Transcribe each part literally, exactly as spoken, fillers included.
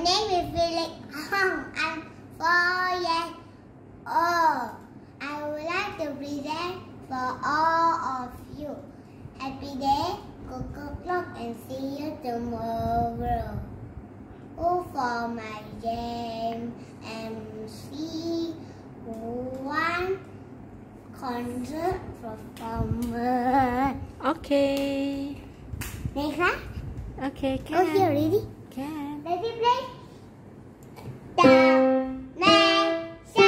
name is Felix Hong. I'm four years old. I would like to present for all of you. Happy day, Coco Clock, and see you tomorrow. Oh, for my J M C one concert performance. Okay. Next, huh? Okay, can. Oh, here, ready? Can. Ready, play? Down, man,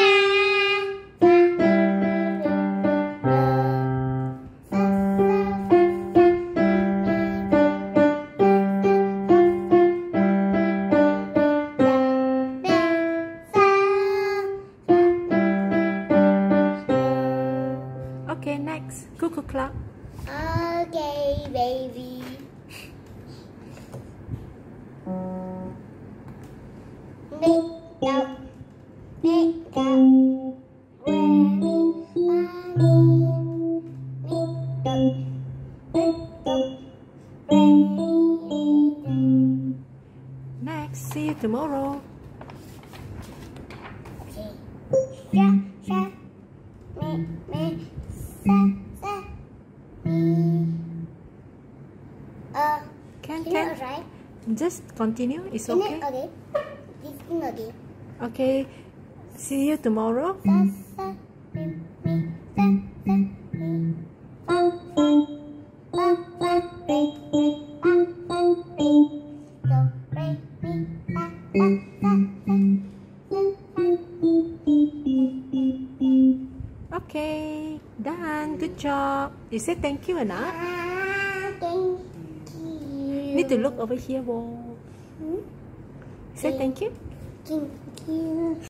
Okay, next. Cuckoo clock. Okay, baby. Make up, make up, ready, make up, make up, ready. Next. See you tomorrow. Okay. Sha, sha, me, me, sa, sa, me. Uh, Can, can can. you write? Just continue. It's Can okay. it, okay. This thing again. Okay. See you tomorrow. Sa, sa, me, me, sa, sa, me. Fa, fa, fa, fa, re, re, fa, fa, re. Do, re, mi, fa, fa, fa, fa. Fa, fa, mi, mi, mi, mi, mi. Okay. Done. Good job. You say thank you enough. Ah, thank you. Need to look over here. Whoa. Hmm? Say thank you. Thank you.